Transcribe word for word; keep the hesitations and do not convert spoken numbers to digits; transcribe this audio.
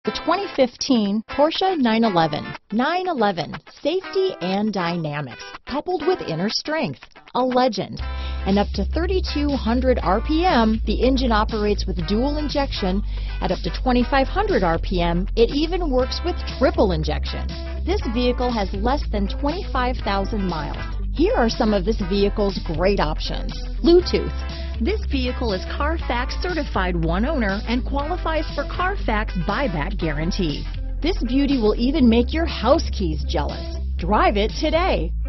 The twenty fifteen Porsche nine eleven. nine eleven, safety and dynamics, coupled with inner strength, a legend. And up to thirty-two hundred R P M, the engine operates with dual injection. At up to twenty-five hundred R P M, it even works with triple injection. This vehicle has less than twenty-five thousand miles. Here are some of this vehicle's great options. Bluetooth. This vehicle is Carfax certified one owner and qualifies for Carfax buyback guarantee. This beauty will even make your house keys jealous. Drive it today.